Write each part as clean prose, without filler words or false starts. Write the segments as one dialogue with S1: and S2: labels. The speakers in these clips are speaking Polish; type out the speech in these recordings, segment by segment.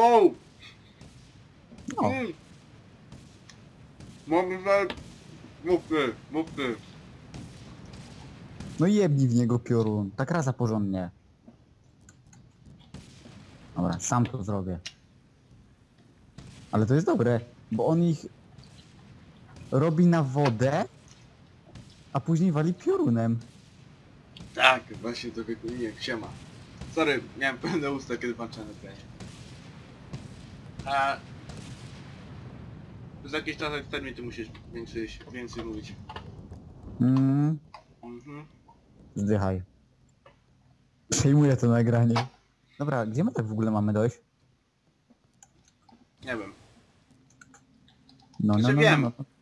S1: Wow!
S2: No.
S1: Może... Mów ty.
S2: No i jebnij w niego piorun. Tak raza porządnie. Dobra, sam to zrobię. Ale to jest dobre, bo on ich robi na wodę, a później wali piorunem.
S1: Tak, właśnie to wykonuje. Siema. Sorry, miałem pełne usta, kiedy patrzę na ekranie. A... Za jakiś czas jak ty musisz więcej mówić. Mhm.
S2: Zdychaj. Przejmuję to nagranie. Dobra, gdzie my tak w ogóle mamy dojść?
S1: Nie wiem.
S2: No,
S1: Znaczy
S2: no, no,
S1: wiem.
S2: no, no.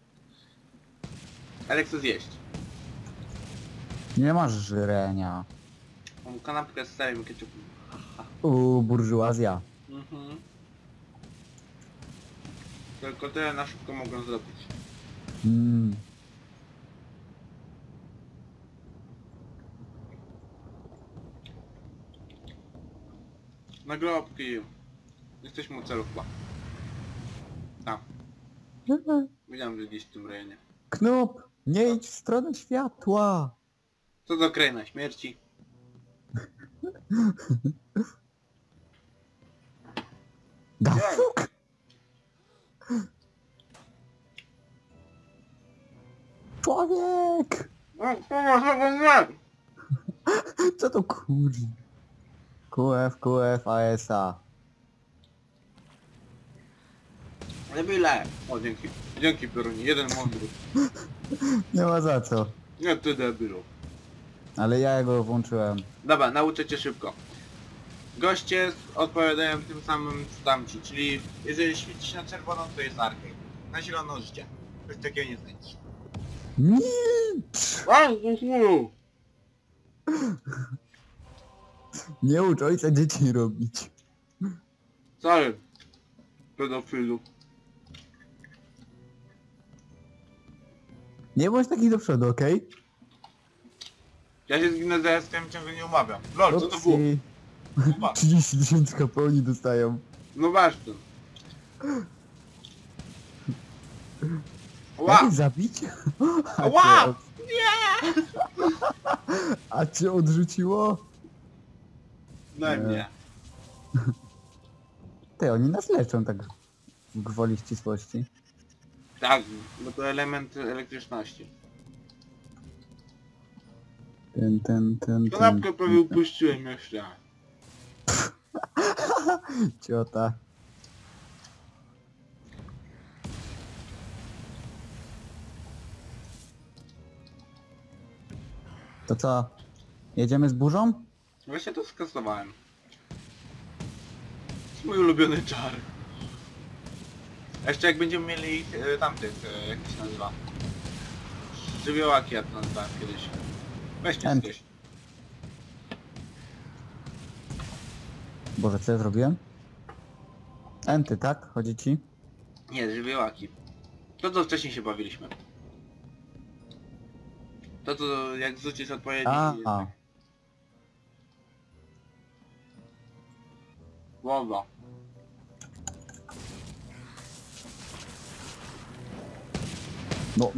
S1: Ale chcę zjeść.
S2: Nie masz żrenia.
S1: Mam kanapkę z serem i ketchupem.
S2: Burżuazja.
S1: Mhm. Tylko tyle na szybko mogę zrobić. Nagrobki. Jesteśmy u celu chyba. Tak. Wiedziałem, że gdzieś w tym rejonie.
S2: Knop! Nie idź w stronę światła!
S1: Co do kraina śmierci.
S2: Da fuk! Człowiek! Co to kurde? QF, ASA.
S1: Ale byle. O, dzięki. Dzięki Pierunie, jeden mądry.
S2: Nie ma za co.
S1: Nie ty debilu.
S2: Ale ja go włączyłem.
S1: Dobra, nauczę cię szybko. Goście odpowiadają tym samym co tamci, czyli jeżeli świeci się na czerwono, to jest arcade. Na zielono życie. Coś takiego nie znajdziesz.
S2: Nic! Nie ucz ojca dzieci robić.
S1: Sorry. Pedofilu.
S2: Nie bądź taki do przodu, okej?
S1: Ja się zginę zaraz, z tym ciągle nie umawiam. Lol, co to było?
S2: Upsi.
S1: Uwa.
S2: 30 000 HP oni dostają.
S1: No właśnie.
S2: Jak
S1: Ła!
S2: ich zabić? A
S1: Ła!
S2: cię
S1: Nie!
S2: A cię odrzuciło?
S1: No nie.
S2: Ty, oni nas leczą tak w gwoli ścisłości.
S1: Tak, bo to element elektryczności.
S2: Ten.
S1: Kanapkę prawie upuściłem jeszcze.
S2: Ciota. To co? Jedziemy z burzą?
S1: Właśnie to skasowałem. To jest mój ulubiony czar. A jeszcze jak będziemy mieli tamtych, jak to się nazywa? Żywiołaki ja to nazywałem kiedyś. Weźcie
S2: Ent.
S1: coś.
S2: Boże, co ja zrobiłem? Enty, tak? Chodzi ci?
S1: Nie, żywiołaki. To co wcześniej się bawiliśmy. To co jak zrzucisz odpowiedzi...
S2: A.
S1: Woda.
S2: No.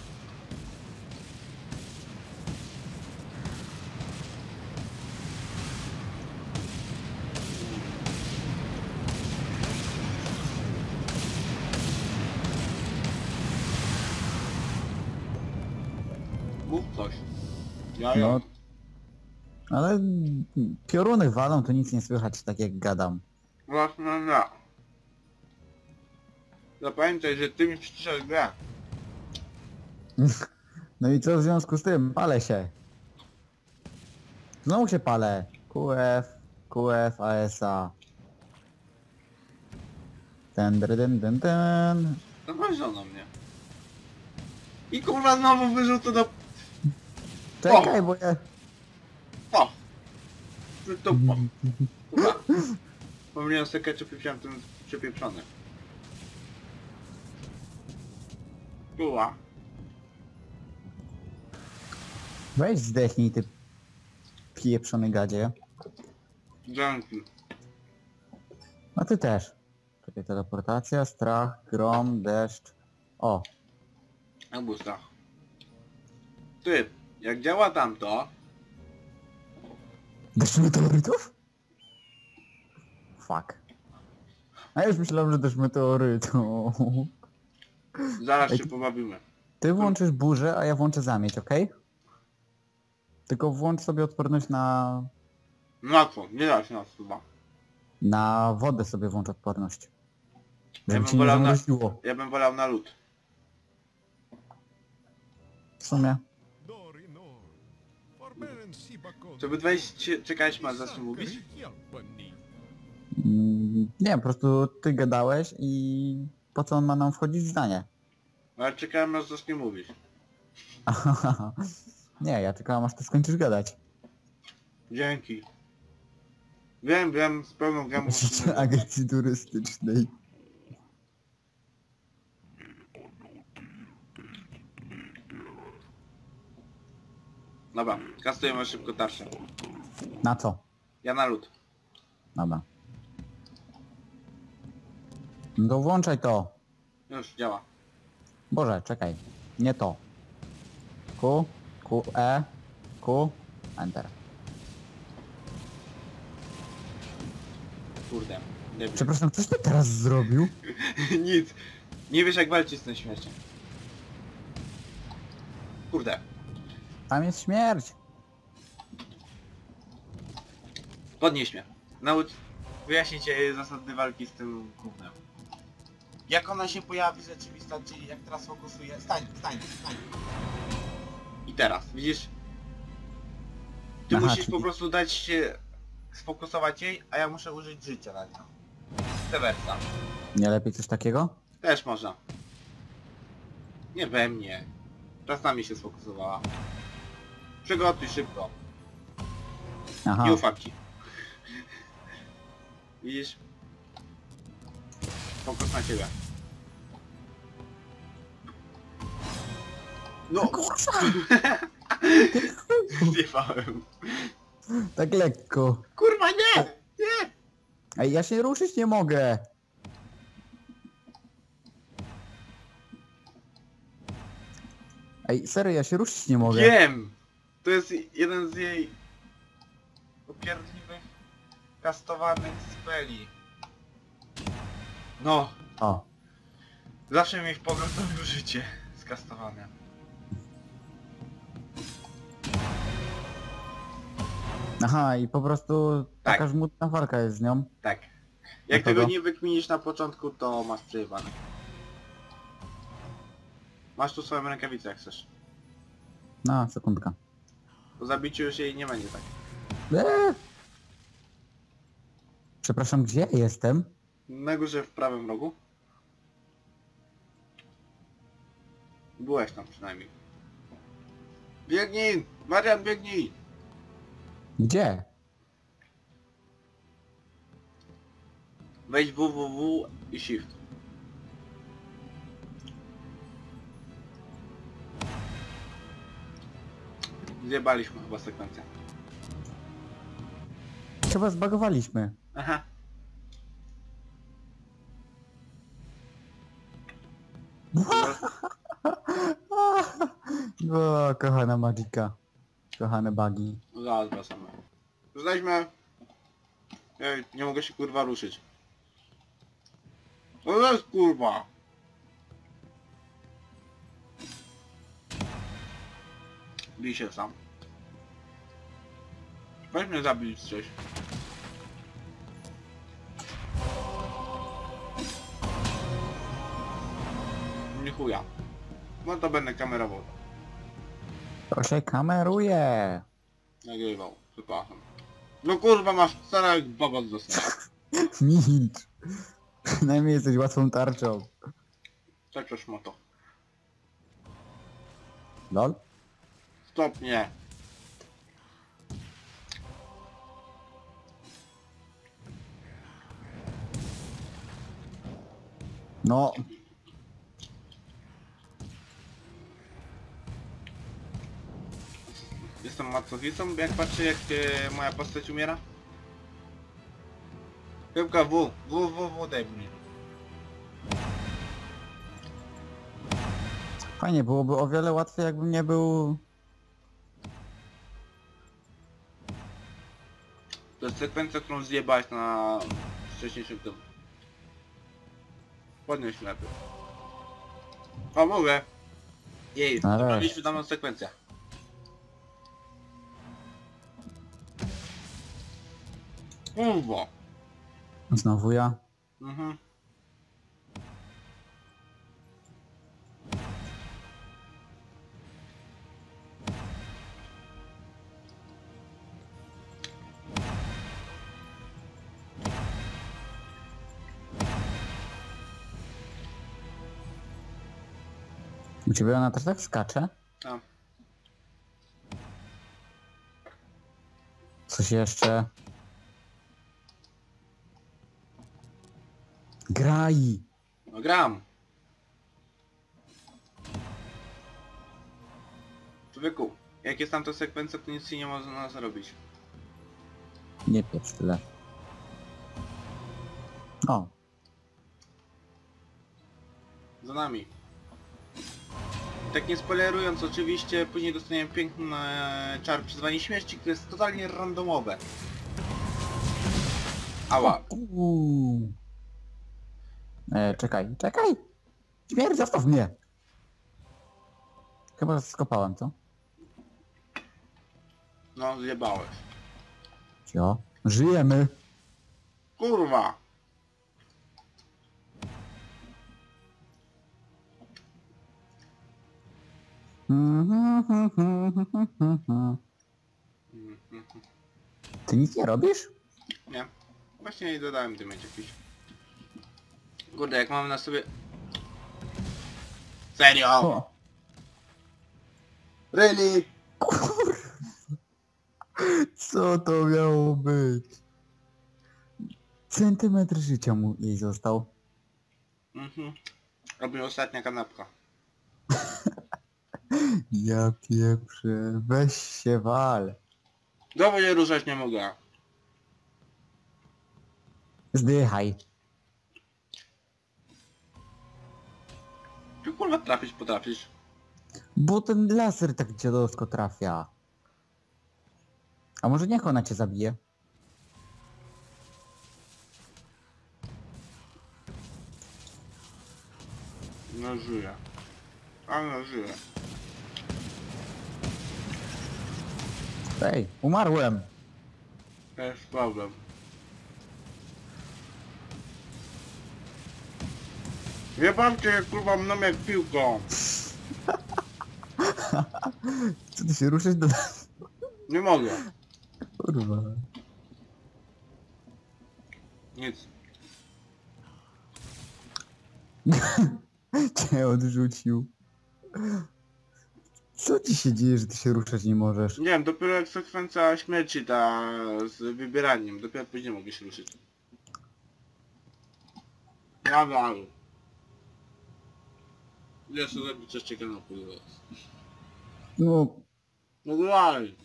S1: Mów coś. Ja.
S2: No. Ale pioruny walą, to nic nie słychać, tak jak gadam.
S1: Właśnie nie. Zapamiętaj, że ty mi przyciszasz grę.
S2: No i co w związku z tym? Palę się. Znowu się palę. QF, ASA. Ten.
S1: No chodź na mnie. I kurwa znowu wyrzucę do...
S2: Czekaj, bo ja...
S1: O! Ty dupo. Kurwa. Pomyliłem sobie ketchup i wziąłem ten przypieprzony. Kurwa.
S2: Weź zdechnij, ty pieprzony gadzie.
S1: Dzięki.
S2: A ty też. Czekaj, teleportacja, strach, grom, deszcz. O,
S1: Na bustach. Ty, jak działa tamto,
S2: deszcz meteorytów? Fuck. A ja już myślałem, że deszcz meteorytów.
S1: zaraz
S2: Ej,
S1: się pobawimy.
S2: Ty włączysz burzę, a ja włączę zamieć, okej? Tylko włącz sobie odporność na...
S1: Na co? Nie da się nas chyba.
S2: Na wodę sobie włącz odporność.
S1: Ja
S2: Żeby
S1: bym
S2: ci nie
S1: wolał na-
S2: zamroziło.
S1: Ja bym wolał na lód.
S2: W sumie.
S1: To by 20... Czekałeś, masz za co mówić?
S2: Nie, po prostu ty gadałeś i po co on ma nam wchodzić w zdanie?
S1: Ale czekałem aż zacznie mówić.
S2: Nie, ja czekałem aż ty skończysz gadać.
S1: Dzięki. Wiem, z pełną gamą.
S2: Użycie agencji turystycznej.
S1: Dobra, kastujemy szybko tarczę.
S2: Na co?
S1: Ja na lód.
S2: Dobra. No to włączaj to.
S1: Już, działa.
S2: Boże, czekaj. Nie to. Q, Q, E, Q, Enter.
S1: Kurde. Nie wiem.
S2: Przepraszam, coś ty teraz zrobił?
S1: Nic. Nie wiesz jak walczyć z tym śmiercią. Kurde.
S2: Tam jest śmierć.
S1: Podnieś mnie. Naucz... Wyjaśnijcie zasady walki z tym gównem. Jak ona się pojawi w rzeczywistości, jak teraz fokusuje... Stań. I teraz, widzisz? Ty
S2: Aha,
S1: musisz
S2: czyli-
S1: po prostu dać się... sfokusować jej, a ja muszę użyć życia na nią. Vice versa.
S2: Nie lepiej coś takiego?
S1: Też można. Nie we mnie. Teraz na mnie się sfokusowała. Przygotuj szybko.
S2: Aha.
S1: Nie ufam ci. Widzisz? Fokus na ciebie. No! Zjebałem.
S2: Tak lekko.
S1: Kurwa nie! Nie!
S2: Ej, ja się ruszyć nie mogę. Ej, serio, ja się ruszyć nie mogę.
S1: Wiem! To jest jeden z jej upierdliwych kastowanych speli. No!
S2: O.
S1: Zawsze mi w powrotowe życie skastowane.
S2: Aha, i po prostu
S1: Tak.
S2: taka żmudna walka jest z nią.
S1: Tak. Jak
S2: Dlaczego?
S1: tego nie wykminisz na początku, to masz przejebane. Masz tu swoją rękawicę jak chcesz.
S2: No, sekundka.
S1: Po zabiciu już jej nie będzie tak.
S2: Przepraszam, gdzie ja jestem?
S1: Na górze w prawym rogu. Byłeś tam przynajmniej. Biegnij! Marian, biegnij!
S2: Gdzie?
S1: Wejdź www i shift. Zjebaliśmy chyba sekwencję.
S2: Chyba zbagowaliśmy.
S1: Aha.
S2: O, kochana Magika. Kochane bugi.
S1: Zaraz wracamy. Znajdźmy. Ej, nie mogę się kurwa ruszyć. To jest kurwa. Bij się sam. Weź mnie zabić coś. Nie chuja. No to będę kamerował.
S2: To się kameruje.
S1: Nagrywał. Przepraszam. No kurwa masz stara jak baba z dostała.
S2: Milcz. Przynajmniej jesteś łatwą tarczą.
S1: Czegoś ma to.
S2: Lol?
S1: Stop, nie.
S2: No.
S1: Jestem macochistą, jak patrzę jak moja postać umiera. Szybko W daj mi.
S2: Fajnie, byłoby o wiele łatwiej, jakbym nie był...
S1: To jest sekwencja, którą zjebałeś na wcześniejszym tym. Podnieś lepiej. O, mogę. Jej,
S2: Nareszcie.
S1: zrobiliśmy daną sekwencję. Kurwa.
S2: Znowu ja.
S1: Mhm.
S2: U ciebie ona też tak skacze?
S1: Tam.
S2: Coś jeszcze? Graj!
S1: No gram. Człowieku, jak jest tam ta sekwencja, to nic się nie można zrobić.
S2: Nie pieprz tyle. O,
S1: Za nami. Tak nie spoilerując, oczywiście później dostaniemy piękny czar przyzwanie śmierci, które jest totalnie randomowe. Ała.
S2: Czekaj. Śmierć, zostaw mnie! Chyba skopałem, co?
S1: No, zjebałeś.
S2: Cio. Żyjemy!
S1: Kurwa!
S2: Ty nic nie robisz?
S1: Nie. Właśnie nie dodałem tym jakiś. Kurde, jak mam na sobie... Serio?
S2: O,
S1: Really?
S2: co to miało być? Centymetr życia mu jej został.
S1: Mhm. Robię ostatnia kanapka.
S2: Ja pieprzę, weź się wal.
S1: Znowu nie ruszać nie mogę.
S2: Zdychaj.
S1: Ty kurwa trafić potrafisz.
S2: Bo ten laser tak dziadowsko trafia. A może niech ona cię zabije?
S1: No żyję. A no żyję.
S2: Ej, umarłem.
S1: To jest problem. Jebamcie kurwa mną jak piłką.
S2: Co ty się ruszysz do...
S1: Nie mogę.
S2: Kurwa.
S1: Nic.
S2: Cię odrzucił. Co ci się dzieje, że ty się ruszać nie możesz?
S1: Nie wiem, dopiero jak sekwencja śmierci ta z wybieraniem, dopiero później mogę się ruszyć. Ja wal. Jeszcze zrobić coś ciekawego teraz.
S2: No,
S1: No dawaj.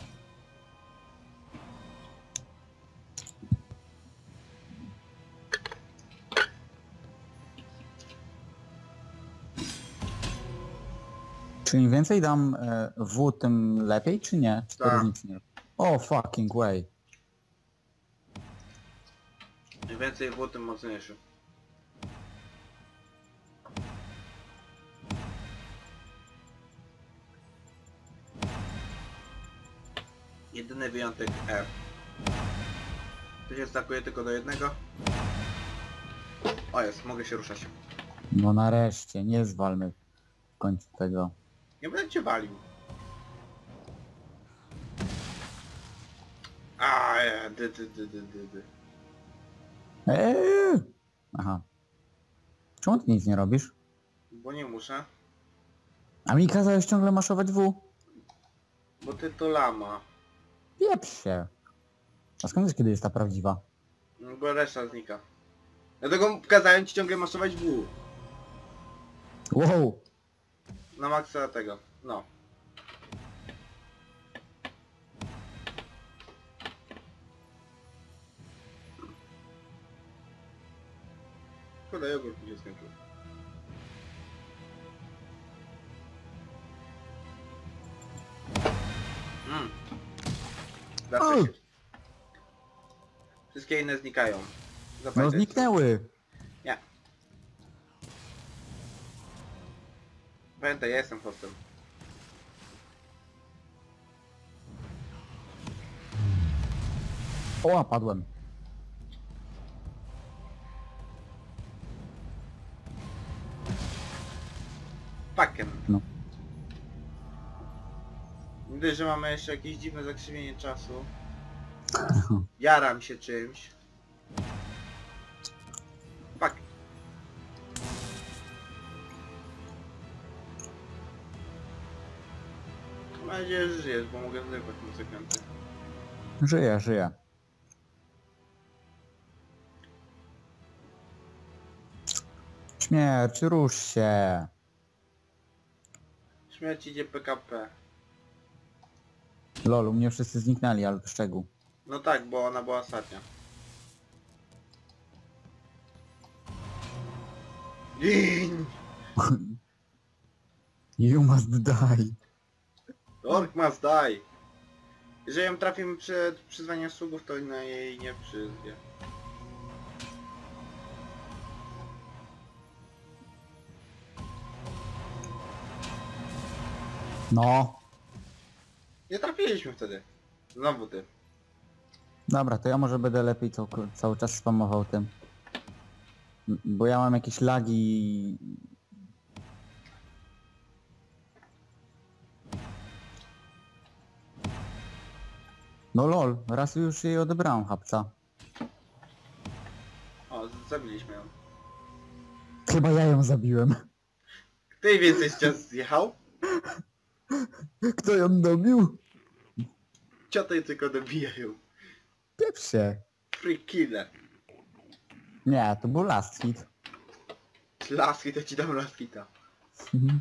S2: czy im więcej dam W, tym lepiej, czy nie? Czy to
S1: Tak.
S2: różnicy nie? O, fucking way.
S1: Im więcej było, tym mocniejszy. Jedyny wyjątek F. To się stakuje tylko do jednego. O jest, mogę się ruszać.
S2: No nareszcie, nie zwalmy w końcu tego.
S1: Nie będę cię walił. A, dy.
S2: Aha. Czemu ty nic nie robisz?
S1: Bo nie muszę.
S2: A mi kazałeś ciągle maszować W?
S1: Bo ty to lama.
S2: Pieprz się. A skąd wiesz, kiedy jest ta prawdziwa?
S1: No bo reszta znika. Dlatego kazałem ci ciągle masować W.
S2: Wow.
S1: Na maksa tego. No. szkoda, jogurt mi się skończył. Zawsze
S2: Oj.
S1: się... Wszystkie inne znikają.
S2: No
S1: Zapamiętaj.
S2: zniknęły.
S1: Nie. Pamiętaj, ja jestem hostem.
S2: O, padłem.
S1: Pakiem.
S2: No.
S1: Widzę, że mamy jeszcze jakieś dziwne zakrzywienie czasu. Jaram się czymś. Pak. Mam nadzieję, że żyjesz, bo mogę zerwać konsekwencje.
S2: Żyję, żyję. Śmierć, rusz się.
S1: Śmierć idzie PKP.
S2: Lol, u mnie wszyscy zniknęli, ale to szczegół.
S1: No tak, bo ona była ostatnia. Gin!
S2: You must die.
S1: Ork must die! Jeżeli ją trafimy przed przyzwaniem sługów, to na jej nie przyzwie.
S2: No.
S1: Nie trafiliśmy wtedy. Znowu ty.
S2: Dobra, to ja może będę lepiej cały czas spamował tym. Bo ja mam jakieś lagi. No lol, raz już jej odebrałem chapca.
S1: O, zabiliśmy ją.
S2: Chyba ja ją zabiłem.
S1: Kto jej więcej z ciast zjechał?
S2: Kto ją dobił?
S1: Cioty tylko dobijają.
S2: Pieprz się.
S1: Free killer.
S2: Nie, to był last hit.
S1: Laski, to ci dam laskita.
S2: Mhm.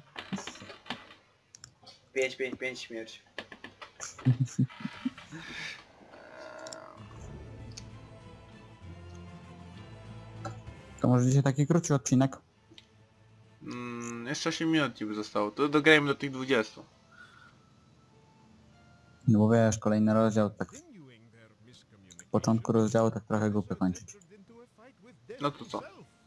S1: 5 śmierć.
S2: To może dzisiaj taki krótszy odcinek?
S1: Jeszcze 8 minut ci by zostało. To dograjmy do tych 20.
S2: No bo wiesz, kolejny rozdział, tak w początku rozdziału tak trochę głupio kończyć.
S1: No to co?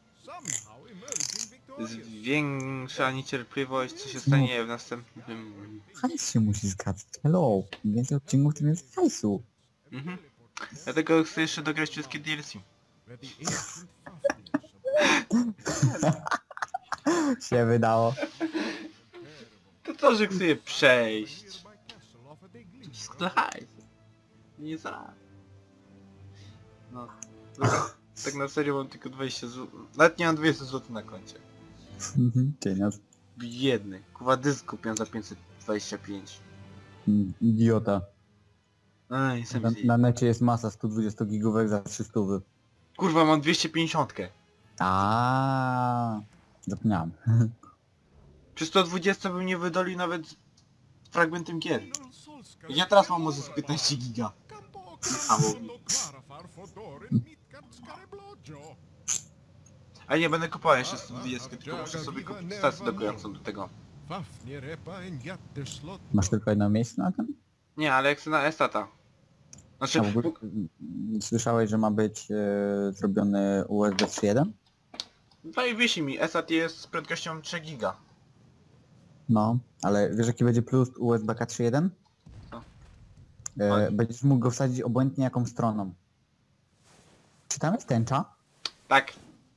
S1: Zwiększa niecierpliwość, co się stanie w następnym...
S2: Hajs się musi zgadzać. Hello, im więcej odcinków, tym więcej hajsu.
S1: Mhm. Dlatego chcę jeszcze dograć wszystkie DLC.
S2: Się wydało.
S1: To co, że chcę je przejść? Wszystko to hajs. Nie za... No. Dobra, tak na serio mam tylko 20 zł. Nawet nie mam 200 zł na koncie.
S2: Cienias.
S1: Biedny. Kuwa dysk kupiłem za 525.
S2: Idiota.
S1: Aj, sam
S2: Na necie jest masa 120 gigówek za 300.
S1: Kurwa, mam 250.
S2: Zapomniałem.
S1: Przy 120 bym nie wydolił nawet z fragmentem gier. Ja teraz mam może z 15 giga. A nie, będę kupował jeszcze 120, tylko muszę sobie kupić stację dokującą do tego.
S2: Masz tylko jedno miejsce na tym?
S1: Nie, ale jak chcę na Estata. Znaczy,
S2: A w ogóle, słyszałeś, że ma być zrobiony USB 3.1?
S1: no i wisi mi, Estat jest z prędkością 3 giga.
S2: No, ale wiesz jaki będzie plus USB-K 3.1?
S1: Co?
S2: Będziesz mógł go wsadzić obojętnie jaką stroną. Czy tam jest tęcza?
S1: Tak.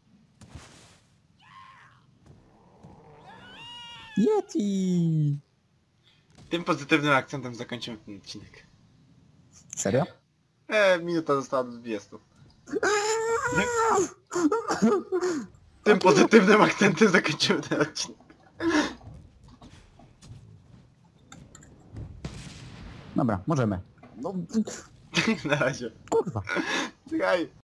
S2: Yeti!
S1: Tym pozytywnym akcentem zakończymy ten odcinek.
S2: Serio?
S1: Minuta została do 20. Tym pozytywnym akcentem zakończymy ten odcinek.
S2: Dobra, możemy. No,
S1: Na razie.
S2: kurwa.
S1: Czekaj.